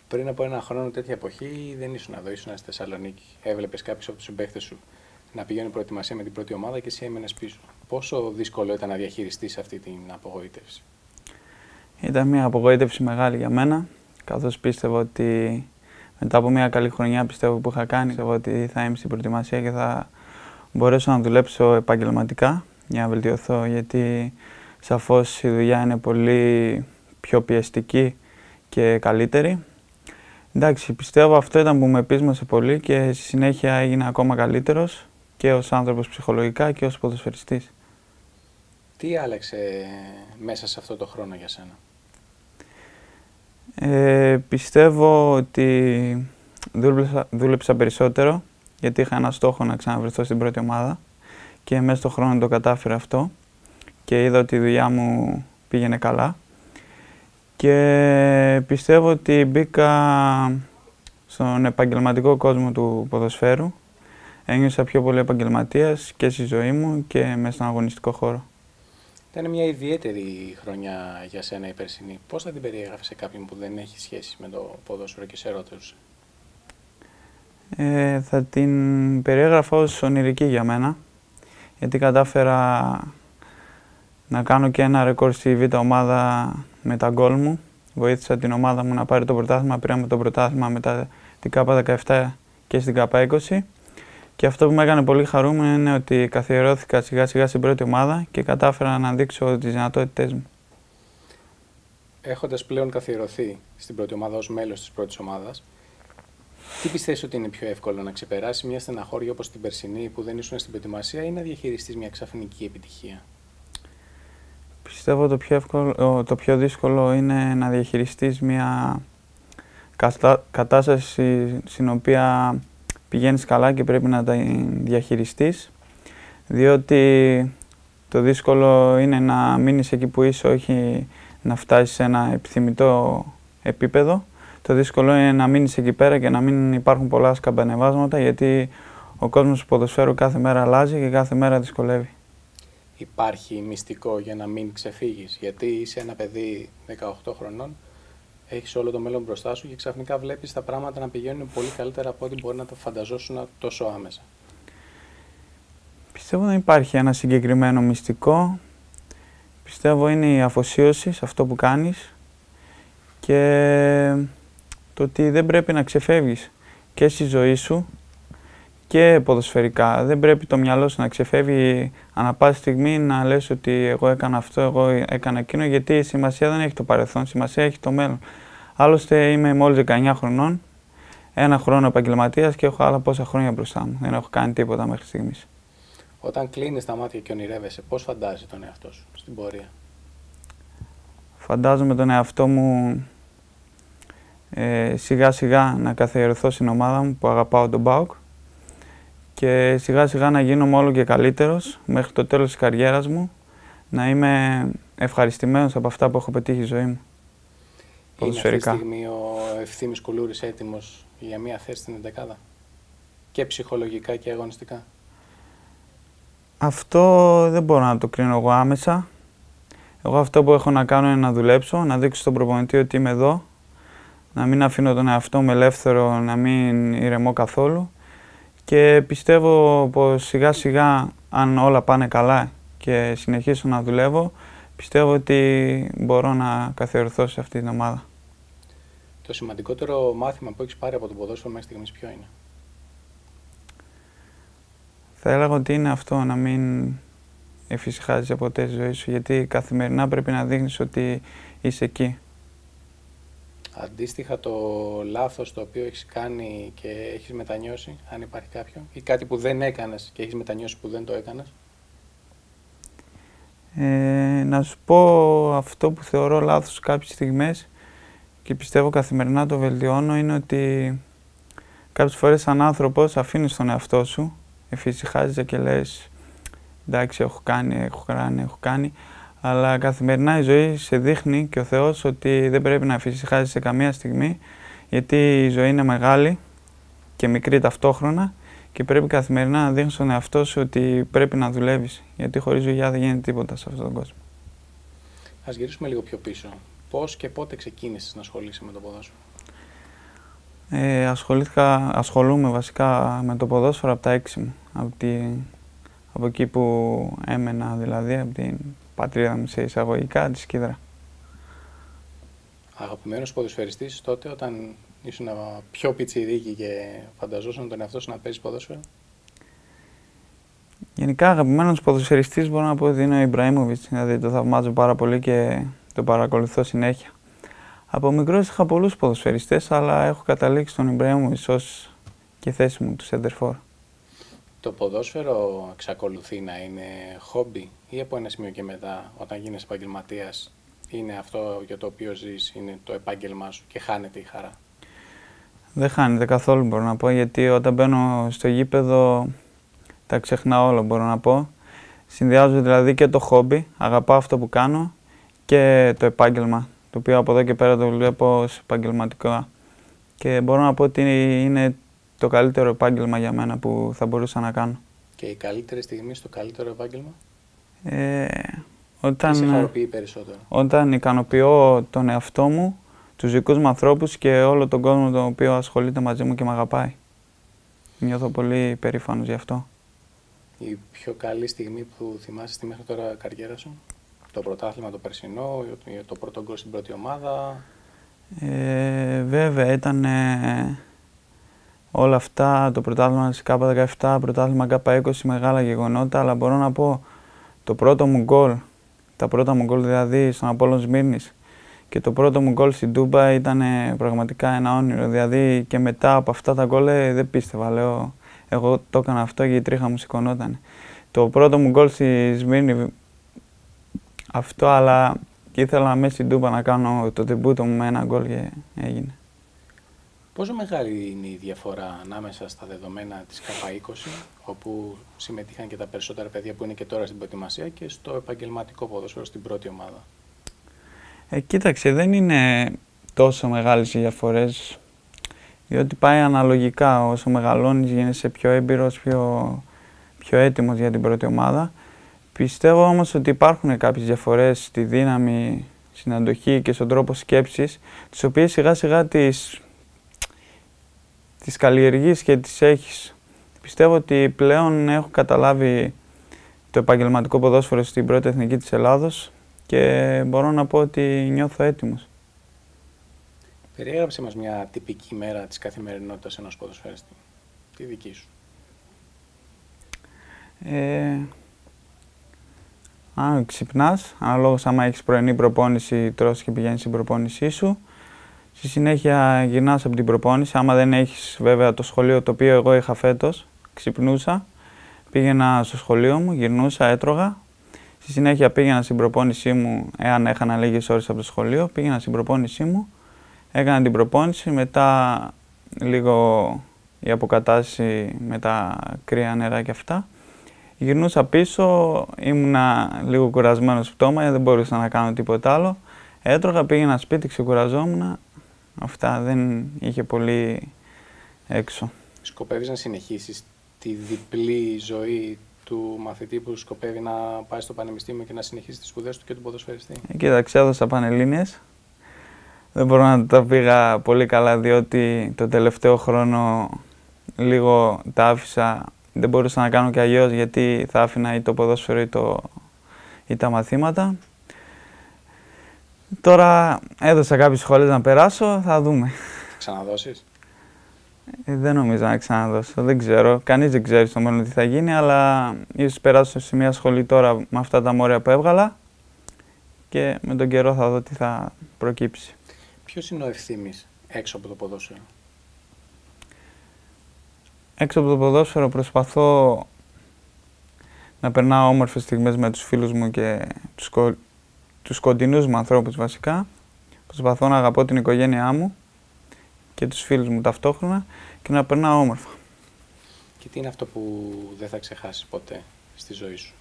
Πριν από ένα χρόνο, τέτοια εποχή, δεν ήσουν εδώ, ήσουν στη Θεσσαλονίκη. Έβλεπε κάποιου από του συμπαίχτε σου να πηγαίνει προετοιμασία με την πρώτη ομάδα και εσύ έμενε πίσω. Πόσο δύσκολο ήταν να διαχειριστεί αυτή την απογοήτευση? Ήταν μια απογοήτευση μεγάλη για μένα, καθώς πίστευα ότι μετά από μια καλή χρονιά που είχα κάνει, πιστεύω ότι θα είμαι στην προετοιμασία και θα μπορέσω να δουλέψω επαγγελματικά για να βελτιωθώ, γιατί σαφώς η δουλειά είναι πολύ πιο πιεστική και καλύτερη. Εντάξει, πιστεύω αυτό ήταν που με πείσμασε πολύ και στη συνέχεια έγινα ακόμα καλύτερος και ως άνθρωπος ψυχολογικά και ως ποδοσφαιριστής. Τι άλλαξε μέσα σε αυτό το χρόνο για σένα? Πιστεύω ότι δούλεψα περισσότερο, γιατί είχα ένα στόχο να ξαναβρεθώ στην πρώτη ομάδα και μέσα στον χρόνο το κατάφερα αυτό και είδα ότι η δουλειά μου πήγαινε καλά και πιστεύω ότι μπήκα στον επαγγελματικό κόσμο του ποδοσφαίρου. Ένιωσα πιο πολύ επαγγελματίας και στη ζωή μου και μέσα στον αγωνιστικό χώρο. Ήταν μια ιδιαίτερη χρονιά για σένα η περσινή. Πώς θα την περιέγραφες σε κάποιον που δεν έχει σχέση με το ποδόσφαιρο και σε ρώτησε? Θα την περιέγραφα ως ονειρική για μένα, γιατί κατάφερα να κάνω και ένα ρεκόρ στη Β' ομάδα με τα γκολ μου. Βοήθησα την ομάδα μου να πάρει το πρωτάθλημα, πήραμε το πρωτάθλημα μετά την K17 και στην K20. Και αυτό που με έκανε πολύ χαρούμενο είναι ότι καθιερώθηκα σιγά σιγά στην πρώτη ομάδα και κατάφερα να δείξω τις δυνατότητές μου. Έχοντας πλέον καθιερωθεί στην πρώτη ομάδα ως μέλος της πρώτης ομάδας, τι πιστεύεις ότι είναι πιο εύκολο, να ξεπεράσεις μια στεναχώρια όπως την περσινή που δεν ήσουν στην προετοιμασία ή να διαχειριστείς μια ξαφνική επιτυχία? Πιστεύω το πιο δύσκολο είναι να διαχειριστείς μια κατάσταση στην οποία πηγαίνεις καλά και πρέπει να τα διαχειριστείς, διότι το δύσκολο είναι να μείνεις εκεί που είσαι, όχι να φτάσεις σε ένα επιθυμητό επίπεδο. Το δύσκολο είναι να μείνεις εκεί πέρα και να μην υπάρχουν πολλά σκαμπανεβάσματα, γιατί ο κόσμος του ποδοσφαίρου κάθε μέρα αλλάζει και κάθε μέρα δυσκολεύει. Υπάρχει μυστικό για να μην ξεφύγεις? Γιατί είσαι ένα παιδί 18 χρονών, έχεις όλο το μέλλον μπροστά σου και ξαφνικά βλέπεις τα πράγματα να πηγαίνουν πολύ καλύτερα από ό,τι μπορεί να το φανταζόσουν τόσο άμεσα. Πιστεύω δεν υπάρχει ένα συγκεκριμένο μυστικό. Πιστεύω είναι η αφοσίωση σε αυτό που κάνεις και το ότι δεν πρέπει να ξεφεύγεις και στη ζωή σου και ποδοσφαιρικά. Δεν πρέπει το μυαλό σου να ξεφεύγει ανά πάση στιγμή, να λες ότι εγώ έκανα αυτό, εγώ έκανα εκείνο, γιατί η σημασία δεν έχει το παρελθόν, σημασία έχει το μέλλον. Άλλωστε είμαι μόλις 19 χρονών, ένα χρόνο επαγγελματίας και έχω άλλα πόσα χρόνια μπροστά μου. Δεν έχω κάνει τίποτα μέχρι στιγμής. Όταν κλείνεις τα μάτια και ονειρεύεσαι, πώς φαντάζεσαι τον εαυτό σου στην πορεία? Φαντάζομαι τον εαυτό μου σιγά σιγά να καθιερωθώ στην ομάδα μου που αγαπάω, τον ΠΑΟΚ, και σιγά σιγά να γίνομαι όλο και καλύτερος μέχρι το τέλος της καριέρας μου, να είμαι ευχαριστημένος από αυτά που έχω πετύχει στη ζωή μου. Είναι αυτή τη στιγμή ο Ευθύμης Κουλούρης έτοιμος για μια θέση στην εντεκάδα, και ψυχολογικά και αγωνιστικά? Αυτό δεν μπορώ να το κρίνω εγώ άμεσα. Εγώ αυτό που έχω να κάνω είναι να δουλέψω, να δείξω στον προπονητή ότι είμαι εδώ, να μην αφήνω τον εαυτό μου ελεύθερο, να μην ηρεμώ καθόλου, και πιστεύω πως σιγά σιγά, αν όλα πάνε καλά και συνεχίσω να δουλεύω, πιστεύω ότι μπορώ να καθιερωθώ σε αυτή την ομάδα. Το σημαντικότερο μάθημα που έχεις πάρει από το ποδόσφαιρο μέχρι στιγμής ποιο είναι? Θα έλεγα ότι είναι αυτό, να μην εφησυχάζεσαι ποτέ στη ζωή σου, γιατί καθημερινά πρέπει να δείχνεις ότι είσαι εκεί. Αντίστοιχα, το λάθος το οποίο έχεις κάνει και έχεις μετανιώσει, αν υπάρχει κάποιο, ή κάτι που δεν έκανες και έχεις μετανιώσει που δεν το έκανες? Να σου πω, αυτό που θεωρώ λάθος κάποιες στιγμές και πιστεύω καθημερινά το βελτιώνω, είναι ότι κάποιες φορές σαν άνθρωπος αφήνεις τον εαυτό σου, εφησυχάζεσαι και λες εντάξει, έχω κάνει, αλλά καθημερινά η ζωή σε δείχνει και ο Θεός ότι δεν πρέπει να εφησυχάζεσαι σε καμία στιγμή, γιατί η ζωή είναι μεγάλη και μικρή ταυτόχρονα και πρέπει καθημερινά να δείχνεις στον εαυτό σου ότι πρέπει να δουλεύεις, γιατί χωρίς δουλειά δεν γίνεται τίποτα σε αυτόν τον κόσμο. Ας γυρίσουμε λίγο πιο πίσω. Πώς και πότε ξεκίνησες να ασχολείσαι με το ποδόσφαιρο? Ασχολούμαι βασικά με το ποδόσφαιρο από τα 6 μου. Από εκεί που έμενα, δηλαδή, από την πατρίδα μου σε εισαγωγικά, τη Σκύδρα. Αγαπημένος ποδοσφαιριστής τότε, όταν ήσουν πιο πιτσιρίκι και φανταζόσουν τον εαυτό σου να παίζεις ποδόσφαιρο? Γενικά, αγαπημένος ποδοσφαιριστής μπορώ να πω ότι είναι ο Ιμπραήμοβιτς. Δηλαδή, το θαυμάζω πάρα πολύ και το παρακολουθώ συνέχεια. Από μικρός είχα πολλούς ποδοσφαιριστές, αλλά έχω καταλήξει τον Ιμπραήμοβιτς ως και θέση μου του σεντερφόρ. Το ποδόσφαιρο εξακολουθεί να είναι χόμπι ή από ένα σημείο και μετά, όταν γίνεσαι επαγγελματίας, είναι αυτό για το οποίο ζεις, είναι το επάγγελμά σου και χάνεται η χαρά? Δεν χάνεται καθόλου, μπορώ να πω, γιατί όταν μπαίνω στο γήπεδο τα ξεχνάω όλα, μπορώ να πω. Συνδυάζω δηλαδή και το χόμπι, αγαπάω αυτό που κάνω, και το επάγγελμα, το οποίο από εδώ και πέρα το βλέπω ως επαγγελματικό. Και μπορώ να πω ότι είναι το καλύτερο επάγγελμα για μένα που θα μπορούσα να κάνω. Και η καλύτερη στιγμή στο καλύτερο επάγγελμα? Όταν, τι σε χαροποιεί περισσότερο? Όταν ικανοποιώ τον εαυτό μου, τους δικούς μου ανθρώπους και όλο τον κόσμο τον οποίο ασχολείται μαζί μου και με αγαπάει. Νιώθω πολύ περήφανος γι' αυτό. Η πιο καλή στιγμή που θυμάσαι στη μέχρι τώρα καριέρα σου? Το πρωτάθλημα το περσινό, το πρώτο γκολ στην πρώτη ομάδα? Βέβαια, ήταν όλα αυτά, το πρωτάθλημα της K17, πρωτάθλημα K20, μεγάλα γεγονότα, αλλά μπορώ να πω το πρώτο μου γκολ, τα πρώτα μου γκολ δηλαδή στον Απόλλων Σμύρνης και το πρώτο μου γκολ στην Τούμπα ήταν πραγματικά ένα όνειρο. Δηλαδή και μετά από αυτά τα γκολ δεν πίστευα, λέω, εγώ το έκανα αυτό και η τρίχα μου σηκωνόταν. Το πρώτο μου γκολ στη Σμύρνη αυτό, αλλά και ήθελα μέσα στην Τούμπα να κάνω το τεμπούτο μου με ένα γκολ και έγινε. Πόσο μεγάλη είναι η διαφορά ανάμεσα στα δεδομένα της K20, όπου συμμετείχαν και τα περισσότερα παιδιά που είναι και τώρα στην προετοιμασία, και στο επαγγελματικό ποδόσφαιρο στην πρώτη ομάδα? Κοίταξε, δεν είναι τόσο μεγάλες οι διαφορές, διότι πάει αναλογικά. Όσο μεγαλώνεις γίνεσαι πιο έμπειρος, πιο έτοιμος για την πρώτη ομάδα. Πιστεύω όμως ότι υπάρχουν κάποιες διαφορές στη δύναμη, στην αντοχή και στον τρόπο σκέψης, τις οποίες σιγά σιγά τις καλλιεργείς και τις έχεις. Πιστεύω ότι πλέον έχω καταλάβει το επαγγελματικό ποδόσφαιρο στην πρώτη εθνική της Ελλάδος και μπορώ να πω ότι νιώθω έτοιμος. Περιέγραψε μας μια τυπική μέρα της καθημερινότητας ενός ποδοσφαιριστή, τη δική σου. Αν ξυπνάς, αναλόγως άμα έχεις πρωινή προπόνηση, τρως και πηγαίνεις στην προπόνησή σου. Στη συνέχεια γυρνάς από την προπόνηση, άμα δεν έχεις βέβαια το σχολείο το οποίο εγώ είχα φέτος, ξυπνούσα, πήγαινα στο σχολείο μου, γυρνούσα, έτρωγα. Στη συνέχεια πήγαινα στην προπόνησή μου, εάν έχανα λίγες ώρες από το σχολείο, πήγαινα στην προπόνησή μου, έκανα την προπόνηση, μετά λίγο η αποκατάσταση με τα κρύα νερά και αυτά. Γυρνούσα πίσω, ήμουνα λίγο κουρασμένος στο πτώμα, δεν μπορούσα να κάνω τίποτα άλλο. Έτρωγα, πήγαινα σπίτι, ξεκουραζόμουν. Αυτά, δεν είχε πολύ έξω. Σκοπεύεις να συνεχίσεις τη διπλή ζωή του μαθητή που σκοπεύει να πάει στο πανεπιστήμιο και να συνεχίσει τις σπουδές του και του ποδοσφαιριστή? Κοίταξε, έδωσα Πανελλήνιες. Δεν μπορώ να τα πήγα πολύ καλά, διότι το τελευταίο χρόνο λίγο τα άφησα. Δεν μπορούσα να κάνω και αλλιώς, γιατί θα άφηνα ή το ποδόσφαιρο ή τα μαθήματα. Τώρα έδωσα κάποιες σχολές να περάσω, θα δούμε. Ξαναδώσεις? Δεν νομίζω να ξαναδώσω, δεν ξέρω. Κανείς δεν ξέρει στο μέλλον τι θα γίνει, αλλά ίσως περάσω σε μια σχολή τώρα με αυτά τα μόρια που έβγαλα και με τον καιρό θα δω τι θα προκύψει. Ποιος είναι ο Ευθύμης έξω από το ποδόσφαιρο? Έξω από το ποδόσφαιρο προσπαθώ να περνάω όμορφες στιγμές με τους φίλους μου και τους κοντινούς μου ανθρώπους βασικά. Προσπαθώ να αγαπώ την οικογένειά μου και τους φίλους μου ταυτόχρονα και να περνάω όμορφα. Και τι είναι αυτό που δεν θα ξεχάσεις ποτέ στη ζωή σου?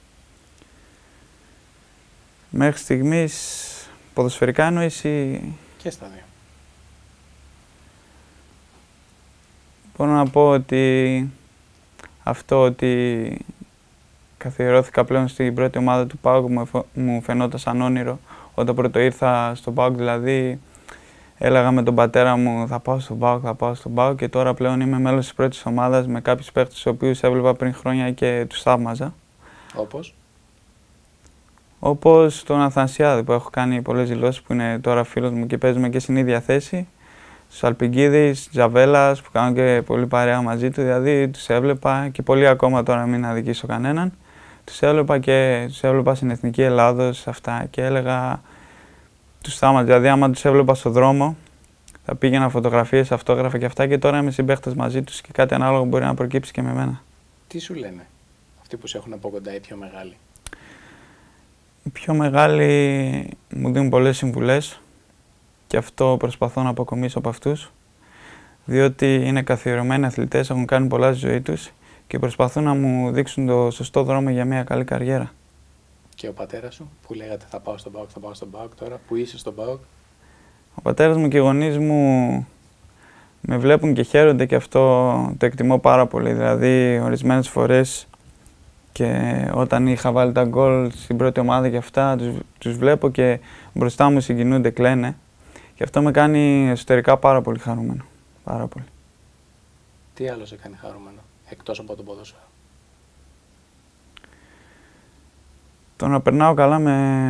Μέχρι στιγμής ποδοσφαιρικά εννοείς ή... Και στα δύο. Μπορώ να πω ότι αυτό ότι καθιερώθηκα πλέον στην πρώτη ομάδα του ΠΑΟΚ μου φαινόταν σαν όνειρο. Όταν πρώτο ήρθα στο ΠΑΟΚ δηλαδή έλεγα με τον πατέρα μου θα πάω στον ΠΑΟΚ, θα πάω στον ΠΑΟΚ και τώρα πλέον είμαι μέλος της πρώτης ομάδας με κάποιους παίκτες τους οποίους έβλεπα πριν χρόνια και τους θαύμαζα. Όπως? Όπως τον Αθανασιάδη που έχω κάνει πολλές δηλώσεις που είναι τώρα φίλος μου και παίζουμε και στην ίδια θέση. Στους Αλπιγκίδης, Τζαβέλας που κάνω και πολύ παρέα μαζί του, δηλαδή τους έβλεπα και πολύ ακόμα τώρα μην αδικήσω κανέναν. Τους έβλεπα στην Εθνική Ελλάδος αυτά και έλεγα τους θαύμαζα, δηλαδή άμα τους έβλεπα στον δρόμο θα πήγαινα φωτογραφίες, αυτόγραφα και αυτά και τώρα είμαι συμπαίχτες μαζί τους και κάτι ανάλογο μπορεί να προκύψει και με μένα. Τι σου λένε αυτοί που σε έχουν από κοντά οι πιο μεγάλοι? Οι πιο μεγάλοι μου δίνουν πολλές συμβουλές και αυτό προσπαθώ να αποκομίσω από αυτούς, διότι είναι καθιερωμένοι αθλητές, έχουν κάνει πολλά στη ζωή τους και προσπαθούν να μου δείξουν το σωστό δρόμο για μια καλή καριέρα. Και ο πατέρας σου που λέγατε θα πάω στον ΠΑΟΚ, θα πάω στον ΠΑΟΚ, τώρα που είσαι στον ΠΑΟΚ? Ο πατέρας μου και οι γονείς μου με βλέπουν και χαίρονται και αυτό το εκτιμώ πάρα πολύ, δηλαδή ορισμένες φορές και όταν είχα βάλει τα γκολ στην πρώτη ομάδα και αυτά, τους βλέπω και μπροστά μου συγκινούνται, κλαίνε. Και αυτό με κάνει εσωτερικά πάρα πολύ χαρούμενο. Πάρα πολύ. Τι άλλο σε κάνει χαρούμενο, εκτός από το ποδόσφαιρο? Το να περνάω καλά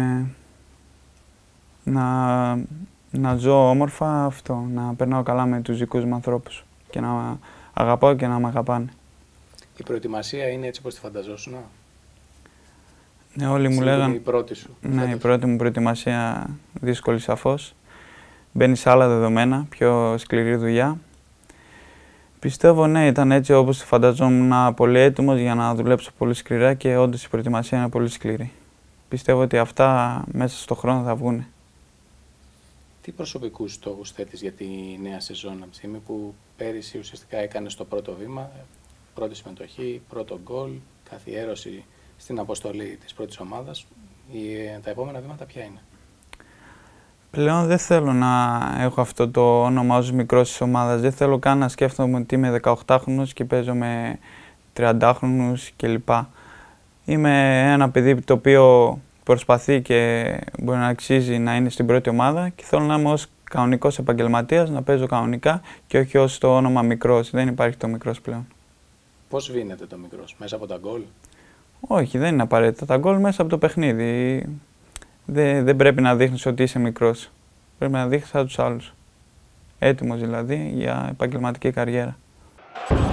να ζω όμορφα, αυτό. Να περνάω καλά με τους δικούς μου ανθρώπους. Και να αγαπάω και να με αγαπάνε. Η προετοιμασία είναι έτσι όπως τη φανταζόσουν? Ναι, όλοι μου λέγανε. Η πρώτη σου? Ναι, η πρώτη μου προετοιμασία δύσκολη σαφώς. Μπαίνει σε άλλα δεδομένα, πιο σκληρή δουλειά. Πιστεύω ναι, ήταν έτσι όπως τη φανταζόμουν, πολύ έτοιμος για να δουλέψω πολύ σκληρά και όντως η προετοιμασία είναι πολύ σκληρή. Πιστεύω ότι αυτά μέσα στον χρόνο θα βγουν. Τι προσωπικούς στόχους θέτεις για τη νέα σεζόν, από τη στιγμή που πέρυσι ουσιαστικά έκανες το πρώτο βήμα, πρώτη συμμετοχή, πρώτο γκολ, καθιέρωση στην αποστολή της πρώτης ομάδας, τα επόμενα βήματα ποια είναι? Πλέον δεν θέλω να έχω αυτό το όνομα ως μικρός της ομάδας. Δεν θέλω καν να σκέφτομαι ότι είμαι 18χρονος και παίζω με 30χρονους κλπ. Είμαι ένα παιδί το οποίο προσπαθεί και μπορεί να αξίζει να είναι στην πρώτη ομάδα και θέλω να είμαι ως κανονικός επαγγελματίας, να παίζω κανονικά και όχι ως το όνομα μικρός. Δεν υπάρχει το μικρός πλέον. Πώς βίνεται το μικρός, μέσα από τα γκολ? Όχι, δεν είναι απαραίτητα τα γκολ, μέσα από το παιχνίδι. Δεν πρέπει να δείχνεις ότι είσαι μικρός. Πρέπει να δείχνεις σαν τους άλλους. Έτοιμος δηλαδή για επαγγελματική καριέρα.